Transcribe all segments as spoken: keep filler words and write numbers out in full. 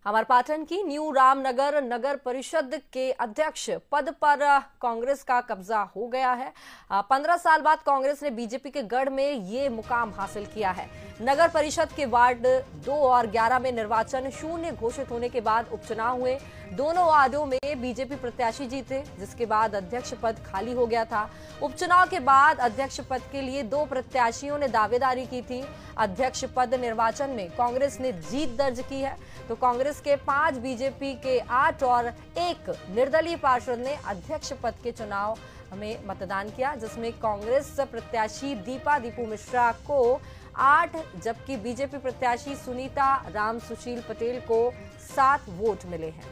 अमरपाटन की न्यू रामनगर नगर परिषद के अध्यक्ष पद पर कांग्रेस का कब्जा हो गया है। पंद्रह साल बाद कांग्रेस ने बीजेपी के गढ़ में ये मुकाम हासिल किया है। नगर परिषद के वार्ड दो और ग्यारह में निर्वाचन शून्य घोषित होने के बाद उपचुनाव हुए। दोनों वार्डों में बीजेपी प्रत्याशी जीते, जिसके बाद अध्यक्ष पद खाली हो गया था। उपचुनाव के बाद अध्यक्ष पद के लिए दो प्रत्याशियों ने दावेदारी की थी। अध्यक्ष पद निर्वाचन में कांग्रेस ने जीत दर्ज की है, तो कांग्रेस के पांच, बीजेपी के आठ और एक निर्दलीय पार्षद ने अध्यक्ष पद के चुनाव में मतदान किया, जिसमें कांग्रेस प्रत्याशी दीपा दीपू मिश्रा को आठ, जबकि बीजेपी प्रत्याशी सुनीता राम सुशील पटेल को सात वोट मिले हैं।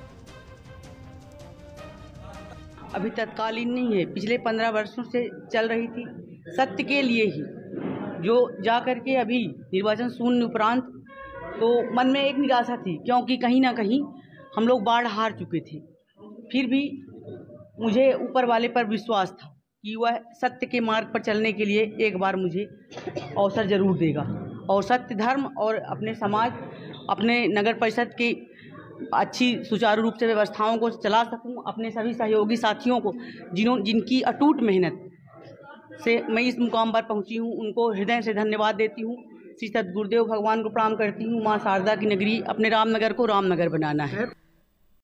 अभी तत्कालीन नहीं है, पिछले पंद्रह वर्षों से चल रही थी सत्य के लिए ही, जो जाकर के अभी निर्वाचन शून्य उपरांत तो मन में एक निराशा थी, क्योंकि कहीं ना कहीं हम लोग बाढ़ हार चुके थे। फिर भी मुझे ऊपर वाले पर विश्वास था कि वह सत्य के मार्ग पर चलने के लिए एक बार मुझे अवसर जरूर देगा और सत्य, धर्म और अपने समाज, अपने नगर परिषद की अच्छी सुचारू रूप से व्यवस्थाओं को चला सकूं। अपने सभी सहयोगी साथियों को जिन्हों जिनकी अटूट मेहनत से मैं इस मुकाम पर पहुंची हूं, उनको हृदय से धन्यवाद देती हूं। श्री सद्गुरुदेव भगवान को प्रणाम करती हूँ। माँ शारदा की नगरी अपने रामनगर को रामनगर बनाना है।